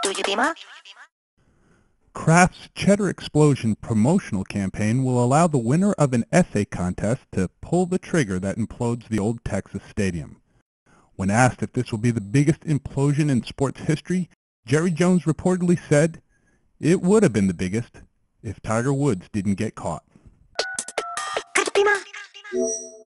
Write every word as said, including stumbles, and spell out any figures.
Kraft's Cheddar Explosion promotional campaign will allow the winner of an essay contest to pull the trigger that implodes the old Texas Stadium. When asked if this will be the biggest implosion in sports history, Jerry Jones reportedly said, "It would have been the biggest if Tiger Woods didn't get caught."